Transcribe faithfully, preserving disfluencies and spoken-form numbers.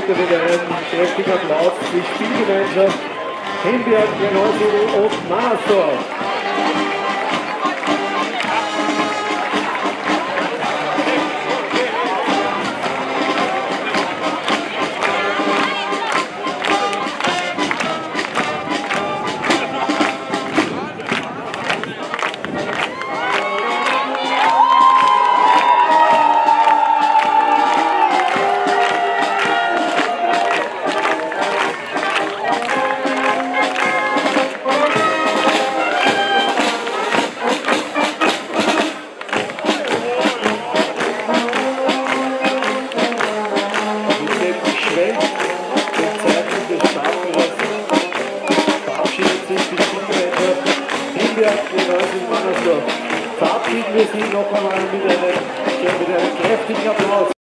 bitte wieder einen kräftigen Applaus für die Spielgemeinschaft Himberg, Genossel und Mannersdorf. Verabschieden wir Sie noch einmal mit einem, mit einem kräftigen Applaus.